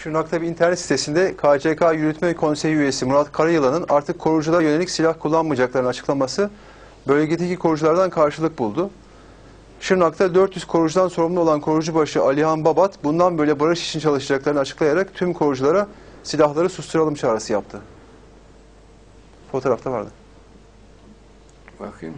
Şırnak'ta bir internet sitesinde KCK Yürütme Konseyi üyesi Murat Karayılan'ın artık koruculara yönelik silah kullanmayacaklarını açıklaması bölgedeki koruculardan karşılık buldu. Şırnak'ta 400 korucudan sorumlu olan korucubaşı Alihan Babat bundan böyle barış için çalışacaklarını açıklayarak tüm koruculara silahları susturalım çağrısı yaptı. Fotoğrafta vardı. Bakayım.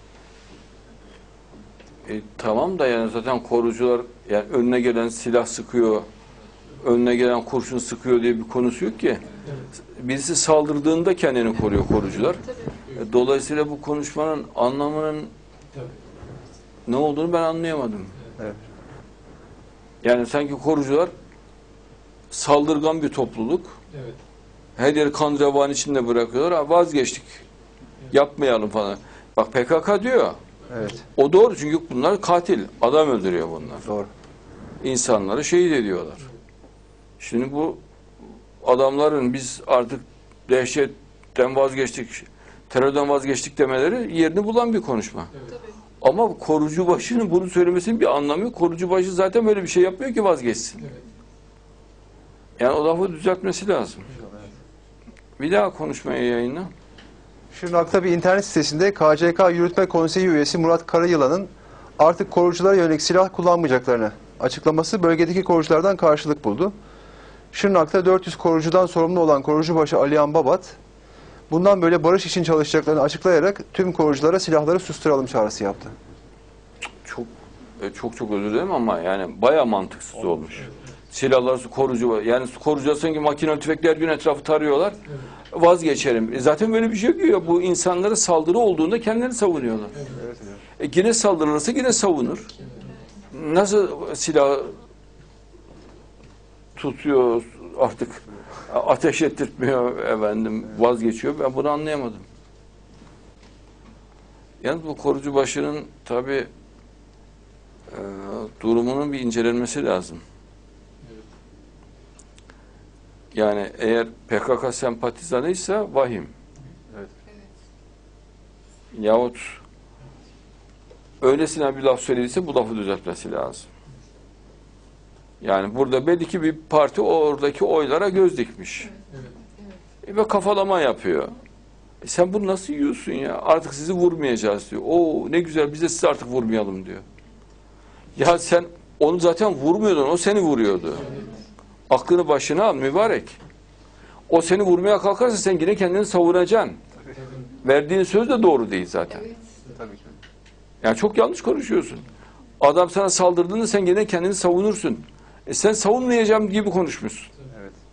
Tamam da yani zaten korucular yani önüne gelen silah sıkıyor, önüne gelen kurşun sıkıyor diye bir konusu yok ki. Birisi saldırdığında kendini koruyor korucular. Dolayısıyla bu konuşmanın anlamının ne olduğunu ben anlayamadım. Evet. Yani sanki korucular saldırgan bir topluluk. Evet. Her yeri kan revan içinde bırakıyorlar. Ha, vazgeçtik. Yapmayalım falan. Bak PKK diyor. Evet. O doğru çünkü bunlar katil. Adam öldürüyor bunlar. Doğru. İnsanları şehit ediyorlar. Şimdi bu adamların biz artık dehşetten vazgeçtik, terörden vazgeçtik demeleri yerini bulan bir konuşma. Evet. Ama korucu başının bunu söylemesinin bir anlamı yok. Korucu başı zaten böyle bir şey yapmıyor ki vazgeçsin. Evet. Yani o lafı düzeltmesi lazım. Bir daha konuşmaya yayınla. Şırnak'ta bir internet sitesinde KCK Yürütme Konseyi üyesi Murat Karayılan'ın artık koruculara yönelik silah kullanmayacaklarını açıklaması bölgedeki koruculardan karşılık buldu. Şırnak'ta 400 korucudan sorumlu olan korucubaşı Alihan Babat bundan böyle barış için çalışacaklarını açıklayarak tüm koruculara silahları susturalım çağrısı yaptı. Çok özür dilerim ama yani bayağı mantıksız olmuş. Silahlar korucu, yani korucular sanki makinalı tüfekler gün etrafı tarıyorlar. Evet. Vazgeçelim. Zaten böyle bir şey yok ya. Bu insanlara saldırı olduğunda kendilerini savunuyorlar. Evet. Yine saldırılırsa yine savunur. Nasıl silah tutuyor artık ateş ettirtmiyor efendim vazgeçiyor. Ben bunu anlayamadım. Yalnız bu korucu başının tabii durumunun bir incelenmesi lazım. Yani eğer PKK sempatizanıysa vahim. Evet. Yahut öylesine bir laf söylediyse bu lafı düzeltmesi lazım. Yani burada belli ki bir parti oradaki oylara göz dikmiş. Ve kafalama yapıyor. Sen bunu nasıl yiyorsun ya? Artık sizi vurmayacağız diyor. Oo ne güzel biz de sizi artık vurmayalım diyor. Ya sen onu zaten vurmuyordun. O seni vuruyordu. Aklını başına al mübarek. O seni vurmaya kalkarsa sen yine kendini savunacaksın. Verdiğin söz de doğru değil zaten. Tabii ki. Yani çok yanlış konuşuyorsun. Adam sana saldırdığında sen yine kendini savunursun. Sen savunmayacağım gibi konuşmuşsun. Evet.